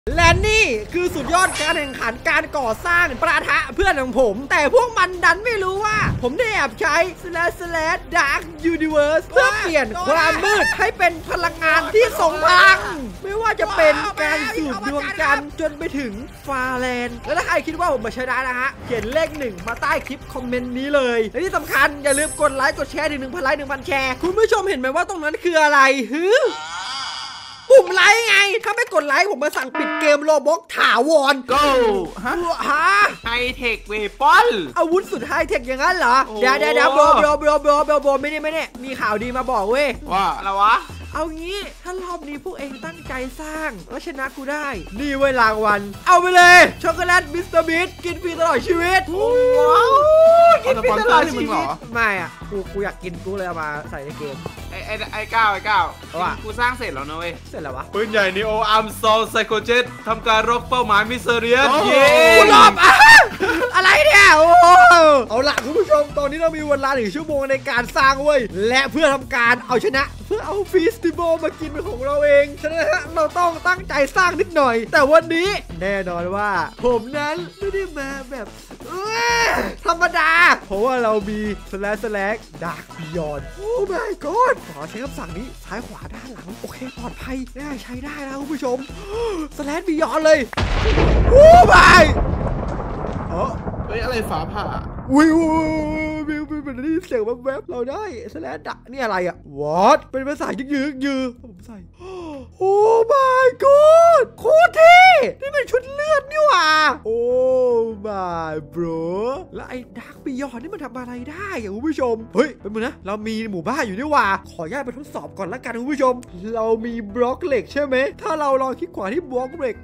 และนี่คือสุดยอดการแข่งขันการก่อสร้างประทะเพื่อนของผมแต่พวกมันดันไม่รู้ว่าผมได้แอบใช้ Dark Universe เพื่อเปลี่ยนความมืดให้เป็นพลังงานที่ทรงพลังไม่ว่าจะเป็นการสูบดวงจันทร์จนไปถึงฟาแลนด์และถ้าใครคิดว่าผมมาใช้ได้นะฮะเขียนเลข1มาใต้คลิปคอมเมนต์นี้เลยและที่สำคัญอย่าลืมกดไลค์กดแชร์ถึง 1,000 ไลค์ 1,000 แชร์คุณผู้ชมเห็นไหมว่าตรงนั้นคืออะไรปุ่มไลค์ไงถ้าไม่กดไลค์ผมมาสั่งปิดเกมโรบ็อกถาวร Go ฮะไฮเทคเวปอนอาวุธสุดไฮเทคอย่างนั้นเหรอเดี๋ยวโบไม่ได้มีข่าวดีมาบอกเว้ยว่าอะไรวะเอางี้ถ้ารอบนี้พวกเองตั้งใจสร้างแล้วชนะกูได้นี่เว้ยรางวัลเอาไปเลยช็อกโกแลตมิสเตอร์บิ๊กกินฟรีตลอดชีวิตว้าวกินฟรีตลอดชีวิตไม่อ่ะกูอยากกินกูเลยเอามาใส่ในเกมไอ้ก้าวกูสร้างเสร็จแล้วนะเว้ยเสร็จแล้ววะปืนใหญ่นีโออาร์มซอลไซโคเจ็ตทำการรบเป้าหมายมิสเตอร์เรียสกูรอบอะไรเนี่ยโอ้เอาล่ะคุณผู้ชมตอนนี้เรามีเวลา1 ชั่วโมงในการสร้างเว้ยและเพื่อทำการเอาชนะเพื่อเอาฟีสติวัลมากินเป็นของเราเองฉะนั้นเราต้องตั้งใจสร้างนิดหน่อยแต่วันนี้แน่นอนว่าผมนั้นไม่ได้มาแบบธรรมดาเพราะว่าเรามีDark Beyondโอ้ my god ขอใช้คำสั่งนี้ซ้ายขวาด้านหลังโอเคปลอดภัยน่าใช้ได้แล้วคุณผู้ชมBeyond เลยโอ้ my เฮ้ยอะไรฝาผ่าวิวเป็นนี่เสียงแวบๆเราได้ดักนี่อะไรอะ What เป็นภาษายือผมใส่โอ้ my god โคตรเท่นี่เป็นชุดเลือดนี่หว่าโอ้ my bro แล้วไอ้ Dark Beyond นี่มันทำอะไรได้อะคุณผู้ชมเฮ้ยเป็นมือนะเรามีหมู่บ้านอยู่นี่หว่าขออนุญาตไปทดสอบก่อนละกันคุณผู้ชมเรามีบล็อกเหล็กใช่ไหมถ้าเราลองคลิกขวาที่บล็อกเหล็ก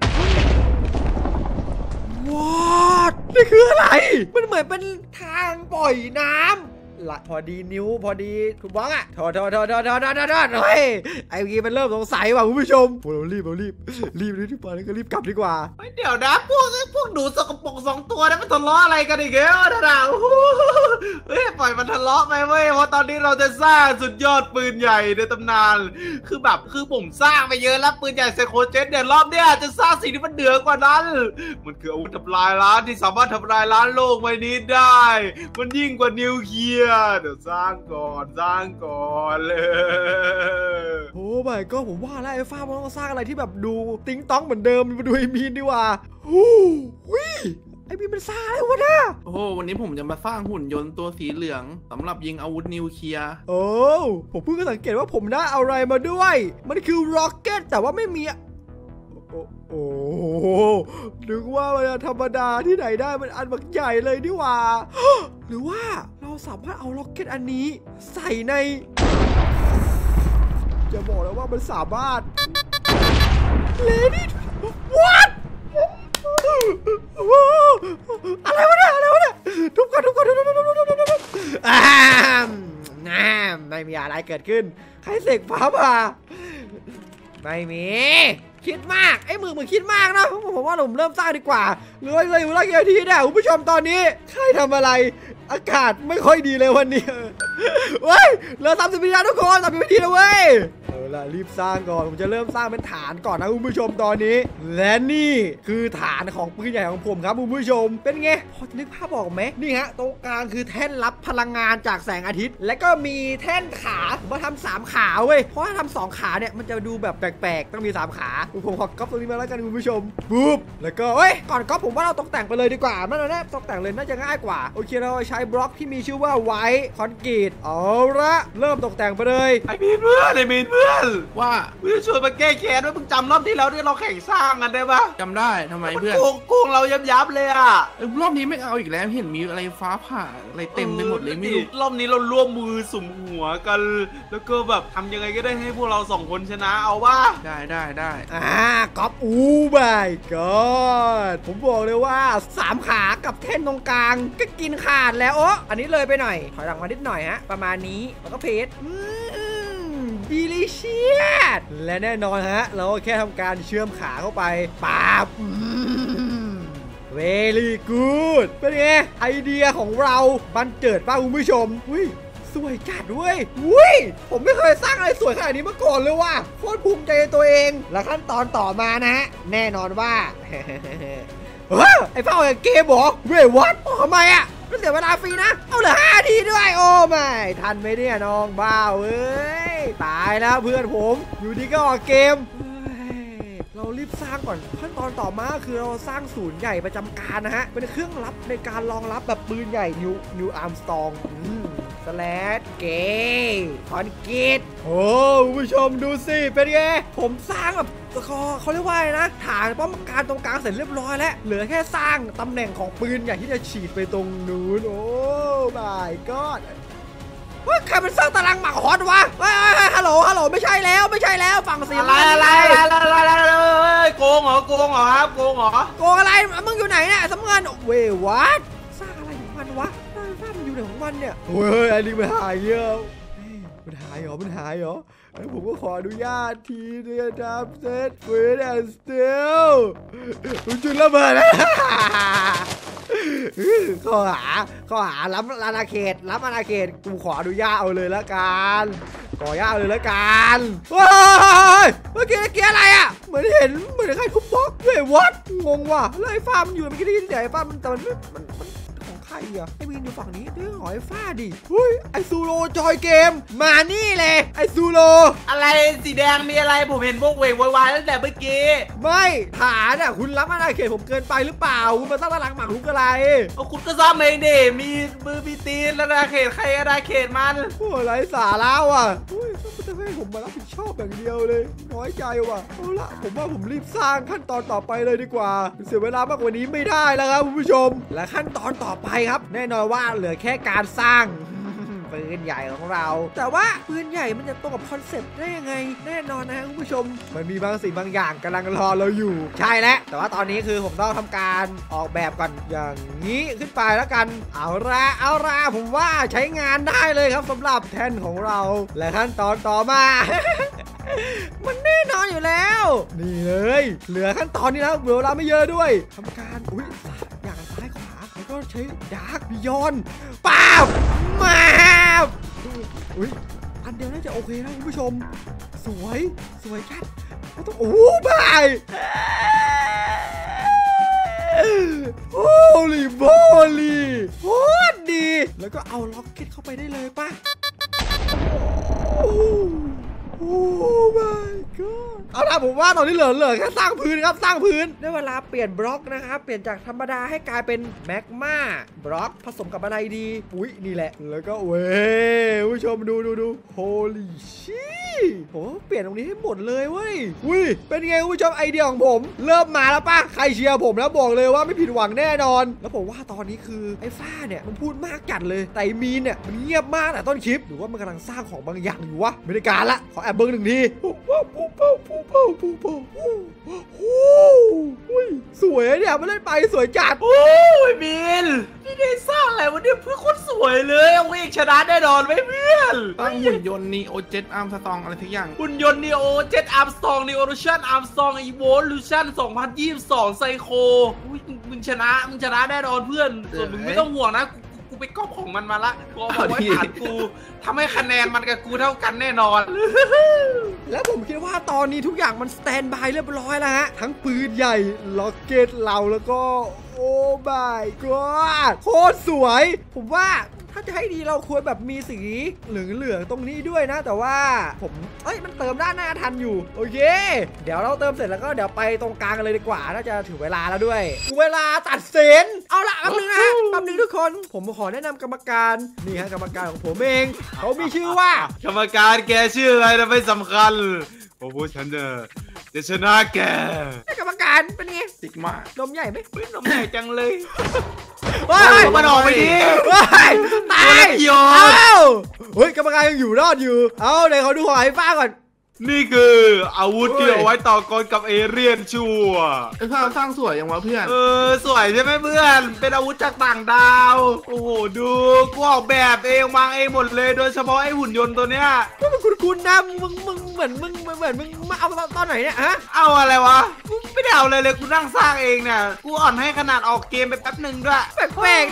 What นี่คืออะไรมันเหมือนเป็นทางปล่อยน้ำละพอดีนิ้วพอดีคุณบล็อกอะโทษเฮ้ยไอ้กี้มันเริ่มสงสัยว่ะคุณผู้ชมเรารีบที่ป่าแล้วก็รีบกลับดีกว่าเดี๋ยวนะพวกหนูสกปรก2 ตัวนั้นมันทะเลาะอะไรกันอีกแล้วนะเฮ้ยปล่อยมันทะเลาะไปเว้ยเพราะตอนนี้เราจะสร้างสุดยอดปืนใหญ่ในตำนานคือผมสร้างไปเยอะแล้วปืนใหญ่ไซโคเจ็ตเนี่ยรอบเนี้ยจะสร้างสิ่งที่มันเหนือกว่านั้นมันคืออาวุธทำลายล้างที่สามารถทำลายล้างโลกใบนี้ได้มันยิ่งกว่านิวเคลียร์เดี๋ยวสร้างก่อนเลยโอ้ไม่ก็ผมว่าแล้วไอ้ฟ้ามันต้องสร้างอะไรที่แบบดูติ๊งต้องเหมือนเดิมมาดูไอ้มีนดีกว่าโอ้ยไอ้มีนมันสร้างอะไรวะเนี่ยโอ้วันนี้ผมจะมาสร้างหุ่นยนต์ตัวสีเหลืองสำหรับยิงอาวุธนิวเคลียร์โอ้ผมเพิ่งสังเกตว่าผมได้อะไรมาด้วยมันคือร็อกเก็ตแต่ว่าไม่มีโอ้นึกว่ามันธรรมดาที่ไหนได้มันอันบักใหญ่เลยนี่หว่าหรือว่าเราสามารถเอาร็อกเก็ตอันนี้ใส่ในจะบอกแล้วว่ามันสามารถเลดี้ What อะไรวะเนี่ยทุบก่อนไม่มีอะไรเกิดขึ้นใครเสกฟ้าผ่าไม่มีคิดมากไอ้มึงคิดมากนะผมว่าผมเริ่มสร้างดีกว่าเลยอยู่ละกี่นาทีเนี่ยคุณผู้ชมตอนนี้ใครทำอะไรอากาศไม่ค่อยดีเลยวันนี้เว้ยเหลือ30 วินาทีทุกคน30 วินาทีนะเว้ยล่ะรีบสร้างก่อนผมจะเริ่มสร้างเป็นฐานก่อนนะคุณผู้ชมตอนนี้และนี่คือฐานของปืนใหญ่ของผมครับคุณผู้ชมเป็นไงพอจะนึกภาพออกไหมนี่ฮะตรงกลางคือแท่นรับพลังงานจากแสงอาทิตย์และก็มีแท่นขามาทำ3 ขาเว้ยเพราะถ้าทำ2 ขาเนี่ยมันจะดูแบบแปลกๆต้องมี3 ขาผมขอก๊อปตรงนี้มาแล้วกันคุณผู้ชมปุ๊บแล้วก็ก่อนก๊อปผมว่าเราตกแต่งไปเลยดีกว่านั่นแหละตกแต่งเลยน่าจะง่ายกว่าโอเคเราใช้บล็อกที่มีชื่อว่าไวท์คอนกรีตเอาละเริ่มตกแต่งไปเลยไอ้มีนเพื่อนว่าเพื่อนชวนมาแก้แค้นว่ามึงจำรอบที่แล้วที่เราแข่งสร้างกันได้ปะจำได้ทำไมเพื่อนโกงเรายับเลยอ่ะรอบนี้ไม่เอาอีกแล้วเห็นมีอะไรฟ้าผ่าอะไรเต็มไปหมดเลยไม่รู้รอบนี้เราร่วมมือสุมหัวกันแล้วก็แบบทำยังไงก็ได้ให้พวกเรา2 คนชนะเอาว่าได้ก๊อปบายก็ผมบอกเลยว่า3 ขากับแท่นตรงกลางก็กินขาดแล้วอันนี้เลยไปหน่อยถอยหลังมานิดหน่อยฮะประมาณนี้แล้วก็เพจdelicious และแน่นอนฮะเราแค่ทำการเชื่อมขาเข้าไปปั๊บvery good เป็นไงไอเดียของเราบันเจิดป่ะคุณผู้ชมสวยจัดด้วยอุ้ยผมไม่เคยสร้างอะไรสวยขนาดนี้มาก่อนเลยว่ะโคตรภูมิใจในตัวเองและขั้นตอนต่อมานะฮะแน่นอนว่า ไอ้เฝ้าเกมเหรอเว้ยวัดทำไมอ่ะมันเสียเวลาฟรีนะเอาเหลือ5 ทีด้วยโอ้ไม่ทันไหมเนี่ยน้องบ้าเว้ยตายแล้วเพื่อนผมอยู่ดีก็ออกเกมเรารีบสร้างก่อนขั้นตอนต่อมาคือเราสร้างศูนย์ใหญ่ประจำการนะฮะเป็นเครื่องลับในการรองรับแบบปืนใหญ่นิวอาร์มสตองสแลดเกย์คอนกรีตโอ้ผู้ชมดูสิเป็นไงผมสร้างแบบเขาเรียกว่าอะไรนะฐานป้อมปราการตรงกลางเสร็จเรียบร้อยแล้วเหลือแค่สร้างตำแหน่งของปืนใหญ่ที่จะฉีดไปตรงนู้นโอ้ my god ว่าใครมันสร้างตารางหมากฮอตวะฮัลโหลไม่ใช่แล้วฝั่งสีอะไรโกงเหรอครับโกงอะไรมึงอยู่ไหนเนี่ยสำเงินเววัดสร้างอะไรของมันวะสร้างมันอยู่ไหนของมันเนี่ยเฮ้ยอันนี้มันหายเยอะมันหายเหรอแล้วผมก็ขออนุญาตทีเดียวทำเสร็จเวทแอนด์สเตลจุดระเบิดนะข้อหารับอาณาเขตกูขออนุญาตเอาเลยละกันเมื่อกี้อะไรอ่ะเหมือนใครทุบบล็อกเว้ยวัดงงว่ะแล้วไอ้ฟ้ามันอยู่เมื่อกี้ที่ไหนฟ้ามันแต่มันของใครอ่ะไอ้วินอยู่ฝั่งนี้เรื่องของไอ้ฟ้าดิเฮ้ยไอ้ซูโรจอยเกมมานี่เลยไอ้ซูโรอะไรสีแดงมีอะไรผมเห็นพวกเวกวายตั้งแต่เมื่อกี้ไม่ฐานอ่ะคุณรับอาณาเขตผมเกินไปหรือเปล่าคุณมาตั้งตารางหมากรุกอะไรคุณก็ซ่อมเองดิมีมือมีตีนอาณาเขตใครอาณาเขตมันโอ้ไรสาระว่ะจะให้ผมมารับผิดชอบอย่างเดียวเลยน้อยใจว่ะเอาละผมว่าผมรีบสร้างขั้นตอนต่อไปเลยดีกว่าเสียเวลามากกว่านี้ไม่ได้แล้วครับคุณผู้ชมและขั้นตอนต่อไปครับแน่นอนว่าเหลือแค่การสร้างปืนใหญ่ของเราแต่ว่าปืนใหญ่มันจะตรงกับคอนเซ็ปต์ได้ยังไงแน่นอนนะคุณผู้ชมมันมีบางสิ่งบางอย่างกำลังรอเราอยู่ใช่แล้วแต่ว่าตอนนี้คือผมต้องทำการออกแบบก่อนอย่างนี้ขึ้นไปแล้วกันเอาละผมว่าใช้งานได้เลยครับสำหรับแท่นของเราและขั้นตอนต่อมา มันแน่นอนอยู่แล้วนี่เลยเหลือขั้นตอนนี้แล้วเวลาไม่เยอะด้วยทำการอย่างซ้ายขวาแล้วก็ใช้ดาร์กบิยอนป้าบมาอันเดียวน่าจะโอเคนะคุณผู้ชมสวยจัดไม่ต้องบายโอ้ลีโคตรดีแล้วก็เอาล็อกเก็ตเข้าไปได้เลยป่ะโอ้ my god เอาล่ะผมว่าตอนนี้เหลือแค่สร้างพื้นครับสร้างพื้นได้เวลาเปลี่ยนบล็อกนะครับเปลี่ยนจากธรรมดาให้กลายเป็นแมกมาบล็อกผสมกับอะไรดีนี่แหละแล้วก็ผู้ชมดู holy shit ผมเปลี่ยนตรงนี้ให้หมดเลยเว้ยเป็นไงคุณผู้ชมไอเดียของผมเริ่มมาแล้วป่ะใครเชียร์ผมแล้วบอกเลยว่าไม่ผิดหวังแน่นอนแล้วผมว่าตอนนี้คือไอ้ฟ้าเนี่ยมันพูดมากจัดเลยแต่มีนเนี่ยมันเงียบมากแต่ต้นคลิปหรือว่ามันกำลังสร้างของบางอย่างอยู่วะไม่ได้การละขอแอบเบิ้ง1 ทีสวยเนี่ยมันเล่นไปสวยจัดโอ้ยมินนี่ได้สร้างอะไรวะเนี่ยเพื่อนโคตรสวยเลยเอาเองชนะแน่นอนไหมเพื่อนตั้งหุ่นยนต์นีโอเจ็ตอาร์มสตองอะไรทุกอย่างหุ่นยนต์นีโอเจ็ตอาร์มสตองนีโอลูชั่นอาร์มสตองอีโวลูชั่น2022ไซโคมึงชนะแน่นอนเพื่อนส่วนมึงไม่ต้องห่วงนะกูไปก๊อปของมันมาละกูเอาไว้ผ่านกูทำให้คะแนนมันกับกูเท่ากันแน่นอนแล้วผมคิดว่าตอนนี้ทุกอย่างมันสแตนบายเรียบร้อยแล้วฮะทั้งปืนใหญ่ล็อกเก็ตเราแล้วก็โอ้ my god โคตรสวยผมว่าถ้าจะให้ดีเราควรแบบมีสีเหลืองตรงนี้ด้วยนะแต่ว่าผมมันเติมด้านหน้าทันอยู่โอเคเดี๋ยวเราเติมเสร็จแล้วก็เดี๋ยวไปตรงกลางกันเลยดีกว่าน่าจะถึงเวลาแล้วด้วยเวลาตัดสินเอาละแป๊บนึงนะแป๊บนึงทุกคนผมขอแนะนำกรรมการนี่ฮะกรรมการของผมเองเขามีชื่อว่ากรรมการแกชื่ออะไรนะไม่สำคัญโอ้โหฉันจะชนะแกกรรมการเป็นไงติ๊กมากนมใหญ่ไหมนมใหญ่จังเลยมันออกไปดิตายกรรมการยังอยู่รอดอยู่เดี๋ยวเขาดูหอยฟ้าก่อนนี่คืออาวุธที่เอาไว้ต่อกรกับเอเลี่ยนชัวไอ้ภาพสร้างสวยอย่างวะเพื่อนสวยใช่ไหมเพื่อนเป็นอาวุธจากต่างดาวโอ้โหดูกูออกแบบเองวางเองหมดเลยโดยเฉพาะไอ้หุ่นยนต์ตัวเนี้ยก็มันคุ้นๆนะมึงเหมือนมึงมาเอาตอนไหนเนี่ยฮะเอาอะไรวะกูไม่ได้เอาอะไรเลยกูนั่งสร้างเองเนี่ยกูอ่อนให้ขนาดออกเกมไปแป๊บหนึ่งด้วยแปลกๆนะ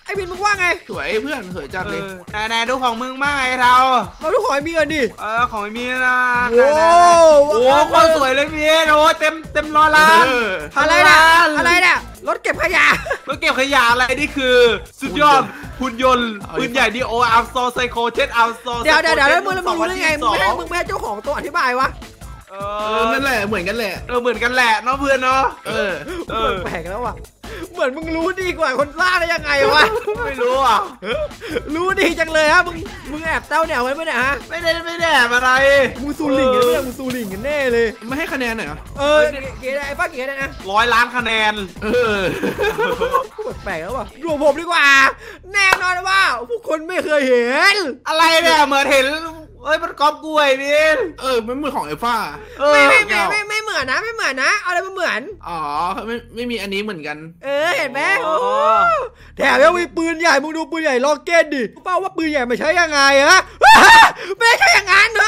ไอ้บินมึงว่าไงสวยเพื่อนสวยจัดเลยไหนดูของมึงบ้างไอ้เราเราทุกคนมีเงินดิของไม่มีนะโอ้โอ้คนสวยเลยพี่โอ้เต็มร้อยล้านอะไรเนี่ยอะไรเนี่ยรถเก็บขยะรถเก็บขยะอะไรนี่คือสุดยอดหุ่นยนต์ปืนใหญ่ดีโออาร์โซไซโคเจ็ตอาร์โซเดี๋ยวแล้วมึงรู้ได้ไงมึงไม่ให้เจ้าของตัวอธิบายวะนั่นแหละเหมือนกันแหละเหมือนกันแหละเนาะเพื่อนเนาะแปลกแล้วว่ะเหมือนมึงรู้ดีกว่าคนล่าได้ยังไงวะไม่รู้อ่ะรู้ดีจังเลยฮะมึงแอบเต้าแนวไว้ไหมเนี่ยฮะไม่ได้อะไรมึงซูลิงกันไม่ได้มึงซูลิงกันแน่เลยไม่ให้คะแนนหน่อยเหรอเก๋ไอ้ป้าเก๋ได้นะ 100 ล้านคะแนนแปลกแล้วว่ะดูผมดีกว่าแน่นอนว่าผู้คนไม่เคยเห็นอะไรเนี่ยเหมือนเห็นมันกอบกล้วยพี่ไม่เหมือนของไอ้ฟ้าไม่เหมือนนะไม่เหมือนนะเอาอะไรมาเหมือนอ๋อไม่มีอันนี้เหมือนกันเห็นไหมแถมยังมีปืนใหญ่มึงดูปืนใหญ่ล็อกเก็ตดิเป้าว่าปืนใหญ่ไม่ใช่ยังไงฮะไม่ใช่อย่างนั้นเลย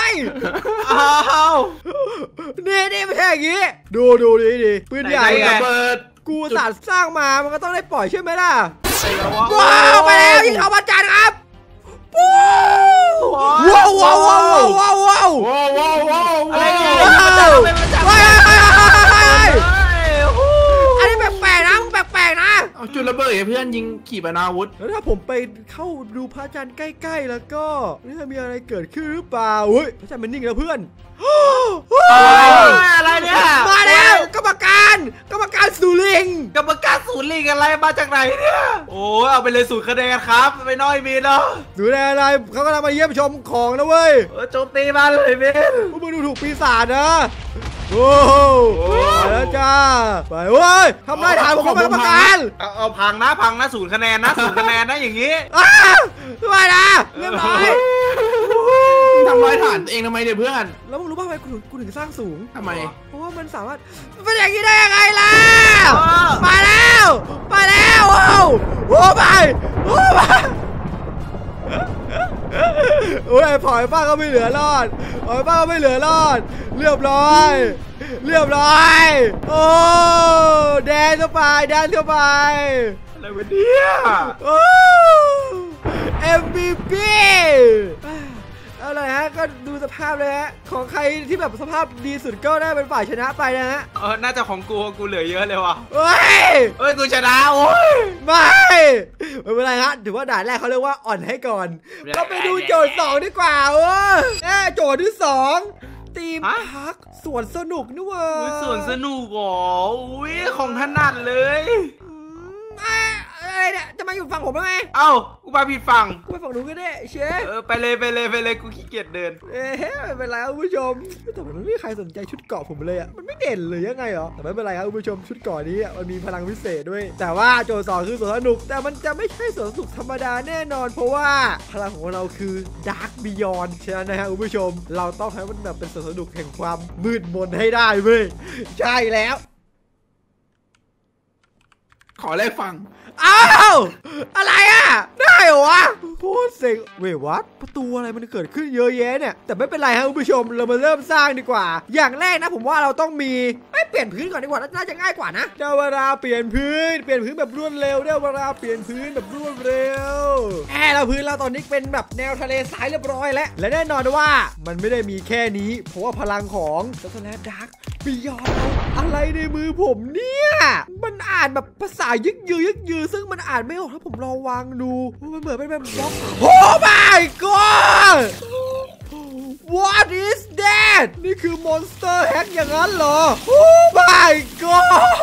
นี่ไม่ใช่อย่างงี้ดูดิปืนใหญ่เปิดกูสารสร้างมามันก็ต้องได้ปล่อยใช่ไหมล่ะว้าวไปแล้วยิงเอามาจันครับว้าวอะไรเนี่ยอันนี้แปลกๆนะมึงแปลกๆนะเอาจุดระเบิดเพื่อนยิงขี่ปนาวุธแล้วถ้าผมไปเข้าดูพระจันทร์ใกล้ๆแล้วก็นี่จะมีอะไรเกิดขึ้นหรือเปล่าเฮ้ยพระจันทร์มันนิ่งแล้วเพื่อนอะไรเนี่ยมาแล้วกรรมการสูลิงกรรมการสูตรลิงอะไรมาจากไหนเนี่ยโอ้เอาไปเลยสูตรคะแนนครับไปน้อยมีเนาะดูแลอะไรเขากำลังมาเยี่ยมชมของนะเว้ยโจมตีมาเลยเบนพวกมึงดูถูกปีศาจนะโอ้ไปแล้วจ้าไปเว้ยทำไรฐานของกรรมการเอาพังนะสูตรคะแนนนะอย่างนี้ไม่นะเรียบร้อยทำลายฐานเองทำไมเนี่ยเพื่อนแล้วมึงรู้ป่ะทำไมกูถึงสร้างสูงทำไมเพราะว่ามันสามารถเป็นอย่างนี้ได้ยังไงล่ะมาแล้วโอ้ไปโอ้ยปล่อยป้าก็ไม่เหลือรอดเรียบร้อยโอ้แดนเข้าไปอะไรวะเนี่ยโอ้ MVP อะไรฮะก็ดูสภาพเลยฮะของใครที่แบบสภาพดีสุดก็ได้เป็นฝ่ายชนะไปนะฮะน่าจะของกูเหลือเยอะเลยว่ะเฮ้ยกูชนะโอ้ยไม่เป็นไรฮะถือว่าด่านแรกเขาเรียกว่าอ่อนให้ก่อนก็ไปดูโจทย์2ดีกว่าโจทย์ที่2ทีมพักสวนสนุกนี่วะสวนสนุกหรออุ้ยของถนัดเลยอะไรเนี่ยจะมาอยู่ฝั่งผมไหมกูมาผิดฝั่งกูไปฝั่งนู้นก็ได้เชฟไปเลยกูขี้เกียจเดินไม่เป็นไรครับคุณผู้ชมแต่มันไม่มีใครสนใจชุดเกราะผมเลยมันไม่เด่นเลยยังไงหรอแต่ไม่เป็นไรครับคุณผู้ชมชุดเกราะนี้มันมีพลังพิเศษด้วยแต่ว่าโจทย์2คือสวนสนุกแต่มันจะไม่ใช่สวนสนุกธรรมดาแน่นอนเพราะว่าพลังของเราคือ Dark Beyond ใช่ไหมฮะคุณผู้ชมเราต้องให้มันแบบเป็นสวนสนุกแห่งความมืดมนให้ได้เว้ยใช่แล้วขอแลกฟังอะไรได้เหรอวะโคตรเซ็งเว้ยวัดประตูอะไรมันเกิดขึ้นเยอะแยะเนี่ยแต่ไม่เป็นไรครับคุณผู้ชมเรามาเริ่มสร้างดีกว่าอย่างแรกนะผมว่าเราต้องมีเปลี่ยนพื้นก่อนดีกว่าน่าจะง่ายกว่านะได้เวลาเปลี่ยนพื้นแบบรวดเร็วเราพื้นเราตอนนี้เป็นแบบแนวทะเลทรายเรียบร้อยแล้วและแน่นอนว่ามันไม่ได้มีแค่นี้เพราะว่าพลังของช็อกโกแลตดาร์กบิยอนอะไรในมือผมเนี่ยมันอ่านแบบภาษายึกยือซึ่งมันอ่านไม่ออกถ้าผมลองวางดูมันเหมือนเป็นแบบบล็อกโอ้ my god What is that นี่คือมอนสเตอร์แฮกอย่างนั้นเหรอโอ้ my god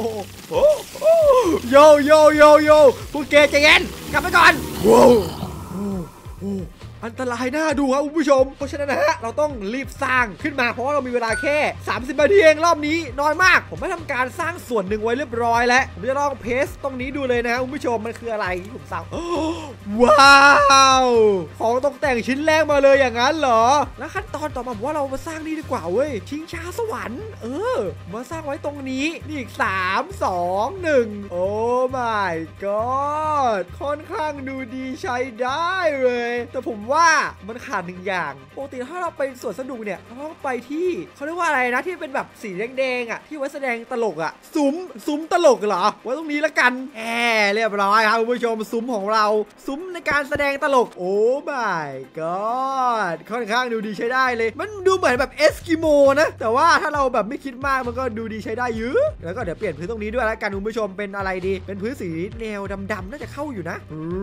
โยพวกเกย์ใจเย็นกลับไปก่อนว้าวอันตรายน่าดูครับคุณผู้ชมเพราะฉะนั้นนะฮะเราต้องรีบสร้างขึ้นมาเพราะว่าเรามีเวลาแค่30 นาทีเองรอบนี้น้อยมากผมไม่ทำการสร้างส่วนหนึ่งไว้เรียบร้อยแล้วผมจะลองเพสตรงนี้ดูเลยนะฮะคุณผู้ชมมันคืออะไรที่ผมสร้างว้าวของตกแต่งชิ้นแรกมาเลยอย่างนั้นเหรอแล้วขั้นตอนต่อมาผมว่าเรามาสร้างนี่ดีกว่าเว้ยชิงช้าสวรรค์มาสร้างไว้ตรงนี้นี่อีก3 2 1โอ้ my god ค่อนข้างดูดีใช้ได้เลยแต่ผมว่าว่ามันขาดหนึ่งอย่างปกติถ้าเราไปสวนสนุกเนี่ยเราต้องไปที่เขาเรียกว่าอะไรนะที่เป็นแบบสีแดงๆอ่ะที่ไว้แสดงตลกอ่ะซุ้มตลกเหรอไว้ตรงนี้ละกันเรียบร้อยครับคุณผู้ชมซุ้มของเราซุ้มในการแสดงตลกโอ้ my god ค่อนข้างดูดีใช้ได้เลยมันดูเหมือนแบบเอสกิโมนะแต่ว่าถ้าเราแบบไม่คิดมากมันก็ดูดีใช้ได้เยอะแล้วก็เดี๋ยวเปลี่ยนพื้นตรงนี้ด้วยแล้วกันคุณผู้ชมเป็นอะไรดีเป็นพื้นสีแนวดำๆน่าจะเข้าอยู่นะ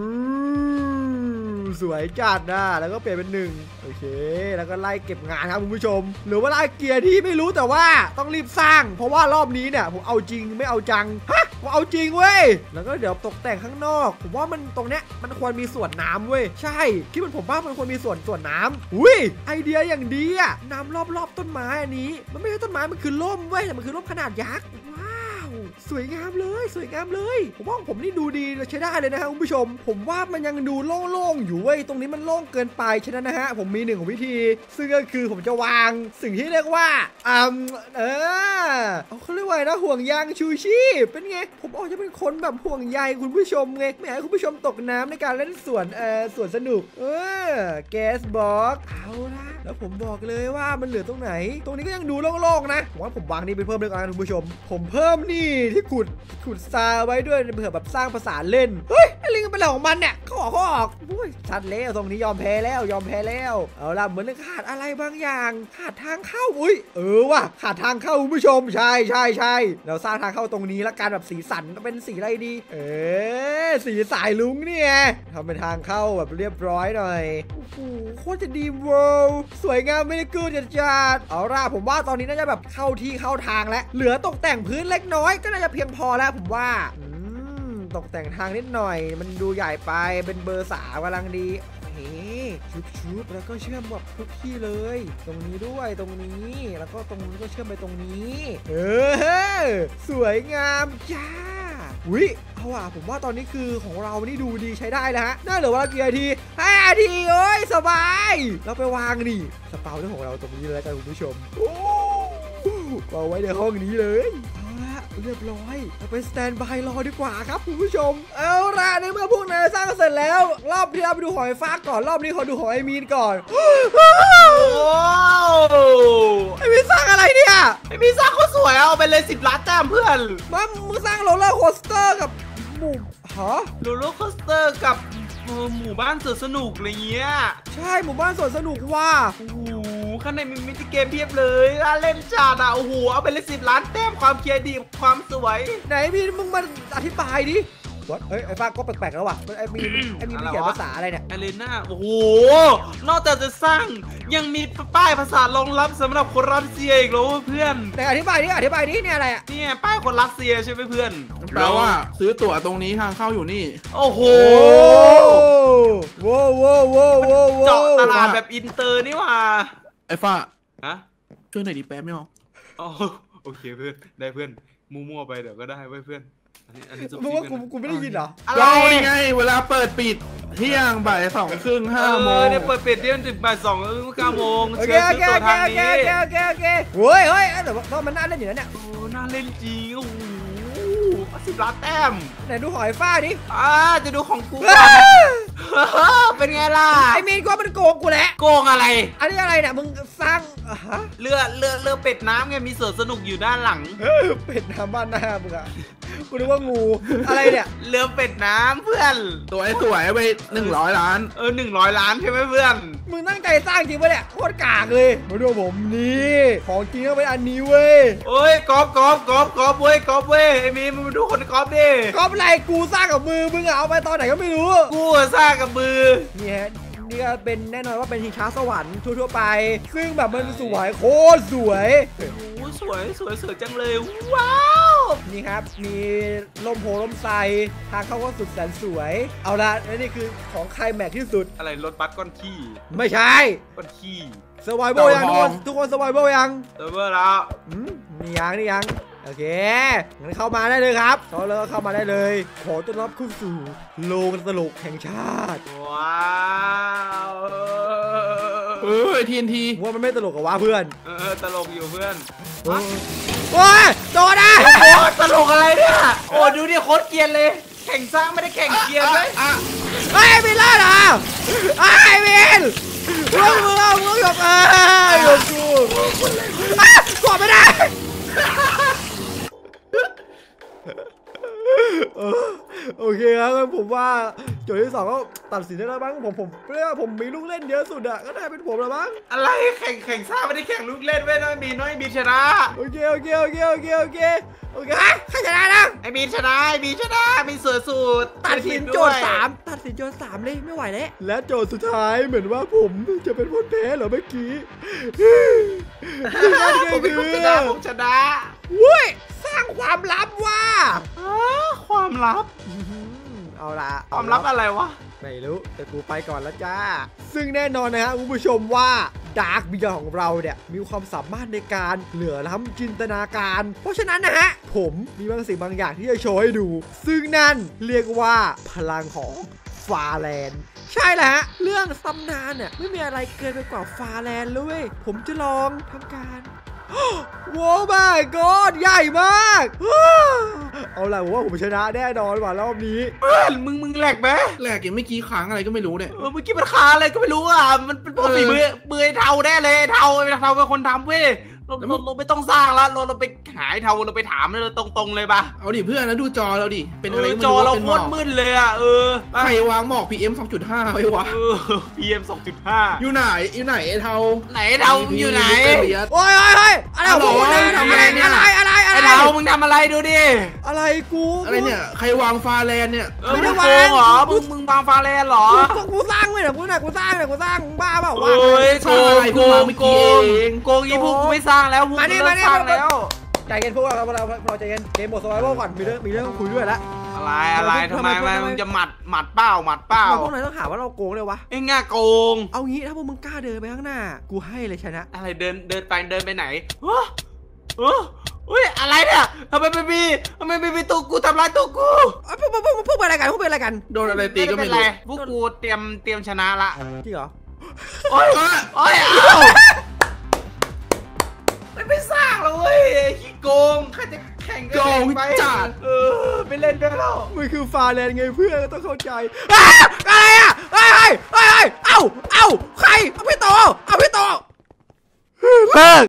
สวยจัดนะแล้วก็เปลี่ยนเป็น1โอเคแล้วก็ไล่เก็บงานครับคุณผู้ชมหรือว่าไล่เกียร์ที่ไม่รู้แต่ว่าต้องรีบสร้างเพราะว่ารอบนี้เนี่ยผมเอาจริงไม่เอาจังฮะผมเอาจริงเว้ยแล้วก็เดี๋ยวตกแต่งข้างนอกผมว่ามันตรงเนี้ยมันควรมีสวนน้ำเว้ยใช่คิดเหมือนผมว่ามันควรมีสวนน้ำอุ้ยไอเดียอย่างดีอะน้ำรอบต้นไม้อันนี้มันไม่ใช่ต้นไม้มันคือร่มเว้ยแต่มันคือร่มขนาดยักษ์สวยงามเลยสวยงามเลยผมว่าผมนี่ดูดีใช้ได้เลยนะครับคุณผู้ชมผมว่ามันยังดูโล่งๆอยู่เว้ยตรงนี้มันโล่งเกินไปฉะนั้นนะฮะผมมี1วิธีซึ่งก็คือผมจะวางสิ่งที่เรียกว่าเขาเรียกว่านะห่วงยางชูชีพเป็นไงผมจะเป็นคนแบบห่วงใยคุณผู้ชมไงไม่อยากให้คุณผู้ชมตกน้ำในการเล่นสวนสนุกแก๊สบ็อกเอาละแล้วผมบอกเลยว่ามันเหลือตรงไหนตรงนี้ก็ยังดูโล่งๆนะผมว่าผมวางนี่ไปเพิ่มเลยกันคุณผู้ชมผมเพิ่มนี่ที่ขุดซาไว้ด้วยเผื่อแบบสร้างภาษาเล่นเฮ้ยไอ้ลิงเป็นอะไรของมันเนี่ยเขาออกอุ้ยชัดแล้วตรงนี้ยอมแพ้แล้วเอาล่ะเหมือนขาดอะไรบางอย่างขาดทางเข้าอุ้ยว่ะขาดทางเข้าคุณผู้ชมใช่เราสร้างทางเข้าตรงนี้ละกันแบบสีสันเป็นสีอะไรดีสีสายลุงเนี่ยทำเป็นทางเข้าแบบเรียบร้อยหน่อยโอ้โหโคตรจะดีเวิลด์สวยงามไม่ได้กูจัดเอาล่ะผมว่าตอนนี้น่าจะแบบเข้าที่เข้าทางแล้วเหลือตกแต่งพื้นเล็กน้อยก็น่าจะเพียงพอแล้วผมว่าตกแต่งทางนิดหน่อยมันดูใหญ่ไปเป็นเบอร์3กำลังดีชุบแล้วก็เชื่อมแบบทุกที่เลยตรงนี้ด้วยตรงนี้แล้วก็ตรงนี้ก็เชื่อมไปตรงนี้สวยงามจ้าวิเอาอ่ะผมว่าตอนนี้คือของเรานี่ดูดีใช้ได้แล้วฮะน่าเหลือเวลากี่นาที5 นาทีโอ้ยสบายเราไปวางนี่สเปาเรื่องของเราตรงนี้เลยแล้วกันคุณผู้ชมเอาไว้ในห้องนี้เลยเรียบร้อยเราไปสแตนบายรอดีกว่าครับคุณผู้ชมเอาล่ะในเมื่อพวกนายสร้างเสร็จแล้วรอบที่เราไปดูหอยฟ้าก่อนรอบนี้ขอดูหอยมีนก่อนไอ้มีสร้างอะไรเนี่ยไอ้มีสร้างเขาสวยเอาไปเลย10 ล้านแต้มเพื่อนมึงสร้างโรลเลอร์โคสเตอร์กับโรลเลอร์โคสเตอร์กับหมู่บ้านสนุกอะไรเงี้ยใช่หมู่บ้านสนุกว่าโอ้โหข้างในมีมินิเกมเพียบเลยเล่นจัดโอ้โหเอาไปเลย10 ล้านแต้มความเคียร์ดีความสวยไหนพี่มึงมาอธิบายดิไอ้ฟ้าก็แปลกๆแล้วว่ะไอ้มีเขียนภาษาอะไรเนี่ยอารีนาโอ้โหนอกจากจะสร้างยังมีป้ายภาษารองรับสำหรับคนรัสเซียอีกแล้วเพื่อนแต่อธิบายดิเนี่ยอะไรเนี่ยป้ายคนรัสเซียใช่ไหมเพื่อนแปลว่าซื้อตั๋วตรงนี้ทางเข้าอยู่นี่โอ้โหว้เจาะตลาดแบบอินเตอร์นี่ว่าไอ้ฟ้าช่วยหน่อยดิแป๊บไม่ออกโอเคเพื่อนได้เพื่อนมั่วๆไปเดี๋ยวก็ได้เพื่อนมึงว่ากูไม่ได้ยินเหรอเราไงเวลาเปิดปิดเที่ยงบ่าย2 ครึ่ง5 โมงเนี่ยเปิดปิดเที่ยงถึงบ่าย2 9 โมงโอเคเฮ้ยแต่ว่ามันน่าเล่นอยู่นะเนี่ยน่าเล่นจริงโอ้โห10 ล้านแต้มไหนดูหอยฟ้าดิจะดูของกูเป็นไงล่ะไอ้มีนก็มันโกงกูแหละโกงอะไรอันนี้อะไรเนี่ยมึงสร้างเรือเป็ดน้ำไงมีสวนสนุกอยู่ด้านหลังเป็ดน้ำบ้านหน้ามึงอะกูนึกว่างูอะไรเนี่ยเรือเป็ดน้ำเพื่อนตัวไอ้สวยไป100 ล้าน 100 ล้านใช่ไหมเพื่อนมึงตั้งใจสร้างจริงปะเนี่ยโคตรกากเลยมาดูผมนี่ของจริงต้องเป็นอันนี้เว้ยเอ้ยกอบเว้ยไอ้มีมึงดูคนกอบดิกอบอะไรกูสร้างกับมือมึงเอาไปตอนไหนก็ไม่รู้กูสร้างกับมือนี่ฮะนี่ก็เป็นแน่นอนว่าเป็นชิงช้าสวรรค์ทั่วไปซึ่งแบบมันสวยโคตรสวยสวยจังเลยว้าวนี่ครับมีล่มโพล่มไทรทางเข้าก็สุดแสนสวยเอาละนี่คือของใครแม็กที่สุดอะไรรถบัสก้อนขี้ไม่ใช่ก้อนขี้สวายโบยังทุกคนสวายโบยังแล้วนี่ยังโอเคงั้นเข้ามาได้เลยครับเข้ามาได้เลยขอต้อนรับเข้าสู่โลกตลกแห่งชาติว้าว TNT ว่ามันไม่ตลกกับว่าเพื่อนตลกอยู่เพื่อนโอ้ยโดนนะโอ้ตลกอะไรเนี่ยโอ้ดูดิโคตรเกรียนเลยแข่งสร้างไม่ได้แข่งเกรียนเลยเฮ้ยไม่รอดเหรอไอ้มินมึงเอาหยกหยกกูกดไม่ได้โอเคครับผมว่าโจทย์ที่2ก็ตัดสินได้แล้วบ้างผมเรียกว่าผมมีลูกเล่นเยอะสุดอะก็ได้เป็นผมแล้วบ้างอะไรแข่งซ่าไม่ได้แข่งลูกเล่นเว้ยน้อยบีชนะโอเคฮะใครชนะนะไอ้บีชนะมีเสือสูตรตัดสินโจทย์3เลยไม่ไหวแล้วและโจทย์สุดท้ายเหมือนว่าผมจะเป็นคนแพ้เหรอเมื่อกี้ผมชนะวุ้ยสร้างความลับว่าความลับเอาละความลับอะไรวะไม่รู้แต่กูไปก่อนแล้วจ้าซึ่งแน่นอนนะฮะคุณผู้ชมว่าดาร์กบิยอนของเราเนี่ยมีความสามารถในการเหลือล้ำจินตนาการเพราะฉะนั้นนะฮะผมมีบางสิ่งบางอย่างที่จะโชว์ให้ดูซึ่งนั่นเรียกว่าพลังของฟาแลนด์ใช่แหละฮะเรื่องตำนานเนี่ยไม่มีอะไรเกินไปกว่าฟาแลนด์เลยผมจะลองทำการโว้าวmy god ใหญ่มากเอาล่ะผมว่าผมชนะแน่นอนว่ะรอบนี้มึงแหลกไหมแหลกอย่างเมื่อกี้ค้างอะไรก็ไม่รู้เนี่ยเมื่อกี้มันค้างอะไรก็ไม่รู้อ่ะมันเป็นฝีมือเทาแน่เลยเทาเป็นคนทำเว้ยเราไม่ต้องสร้างแล้วเราไปหาเทาเราไปถามเลยตรงเลยปะเอาดิเพื่อนนะดูจอเราดิเป็นอะไรจอเราโคตรมืดเลยอ่ะใครวางหมอก PM 2.5 ไว้วะ PM 2.5 อยู่ไหนไอ้เทาอยู่ไหนโอ้ยอะไรของมึงทำอะไรเนี่ยอะไรไอ้เทามึงทำอะไรดูดิอะไรกูอะไรเนี่ยใครวางฟาแลนเนี่ยไม่ได้วางเหรอมึงวางฟาแลนเหรอกูสร้างเลยกูสร้างบ้าเปล่าวะโกงอีพวกกูไม่สร้างแล้วพวกกูเลิกสร้างแล้วใจเย็นพวกเราใจเย็นเกมหมดสไวเวอร์ก่อนมีเรื่องคุยด้วยแล้วอะไรทำไมมึงจะหมัดเป้าพวกนายต้องหาว่าเราโกงเลยวะไอ้ง่าโกงเอางี้ถ้าพวกมึงกล้าเดินไปข้างหน้ากูให้เลยชนะอะไรเดินไปไหนอุ้ยอะไรเนี่ยทำไมไม่มีตัวกูทำร้ายตัวกูพวกเป็นอะไรกันโดนอะไรตีก็ไม่รู้พวกกูเตรียมชนะละจริงเหรอโอ้ยไม่สร้างเลยขี้โกงใครจะแข่งกันไปจัดไปเล่นด้วยเรามันคือฟาแลนด์ไงเพื่อนต้องเข้าใจอะไรอ่ะเอ้าใครเอาพี่โตเลิก